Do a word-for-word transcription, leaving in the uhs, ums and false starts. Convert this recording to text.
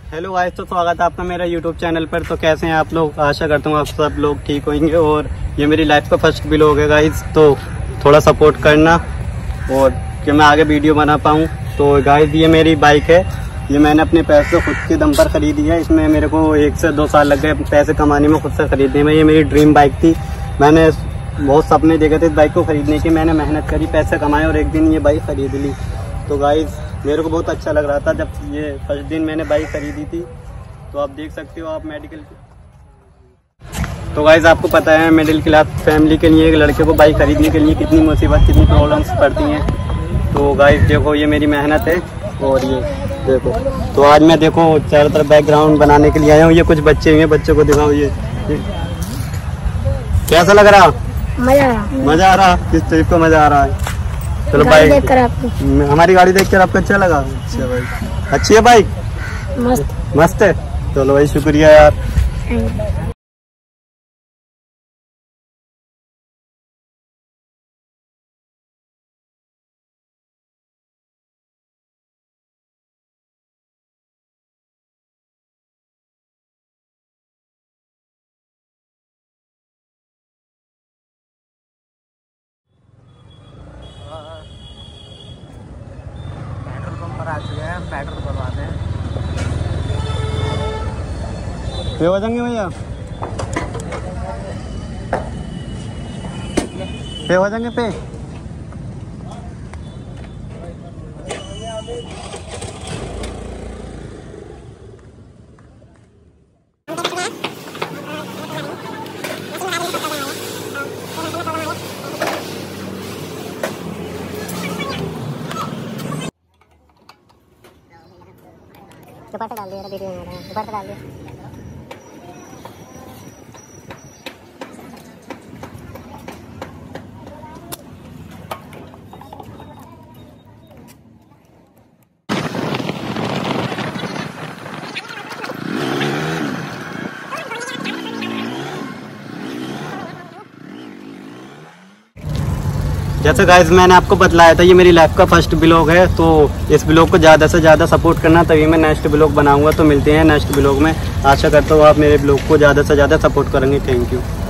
Hello guys, तो स्वागत है आपका मेरा यूट्यूब चैनल पर। तो कैसे हैं आप लोग? आशा करता हूँ आप सब लोग ठीक होंगे। और ये मेरी लाइफ का फर्स्ट व्लॉग है गाइस, तो थोड़ा सपोर्ट करना और कि मैं आगे वीडियो बना पाऊँ। तो गाइस ये मेरी बाइक है, ये मैंने अपने पैसे से खुद के दम पर खरीदी है। इसमें मेरे को एक से दो साल लग गए पैसे कमाने में, खुद से खरीदने में। ये मेरी ड्रीम बाइक थी, मैंने बहुत सपने देखे थे इस बाइक को खरीदने की। मैंने मेहनत करी, पैसे कमाए और एक दिन ये बाइक खरीद ली। तो गाइस मेरे को बहुत अच्छा लग रहा था जब ये फर्स्ट दिन मैंने बाइक खरीदी थी। तो आप देख सकते हो आप मेडिकल। तो गाइस आपको पता है मिडिल क्लास फैमिली के लिए एक लड़के को बाइक खरीदने के लिए कितनी मुसीबत, कितनी प्रॉब्लम्स पड़ती हैं। तो गाइस देखो ये मेरी मेहनत है और ये देखो। तो आज मैं देखो चारों तरफ बैकग्राउंड बनाने के लिए आया हूँ। ये कुछ बच्चे हुए, बच्चों को दिखाओ। ये, ये कैसा लग रहा? मजा आ रहा मजा आ रहा? किस टाइप का मजा आ रहा है? चलो बाइक देख कर आपको, हमारी गाड़ी देखकर आपको अच्छा लगा? अच्छा भाई, अच्छी है बाइक, मस्त मस्त है। चलो भाई शुक्रिया यार। आ चुके हैं, पेट्रोल भरवाते हैं। पे हो जाएंगे भैया, पे हो जाएंगे पे। दुपट्टा डाल दिया, वीडियो में आ रहा है, दुपट्टा डाल दिया। जैसे गाइस मैंने आपको बतलाया था ये मेरी लाइफ का फर्स्ट ब्लॉग है। तो इस ब्लॉग को ज़्यादा से ज़्यादा सपोर्ट करना, तभी मैं नेक्स्ट ब्लॉग बनाऊंगा। तो मिलते हैं नेक्स्ट ब्लॉग में। आशा करता हूँ आप मेरे ब्लॉग को ज़्यादा से ज़्यादा सपोर्ट करेंगे। Thank you.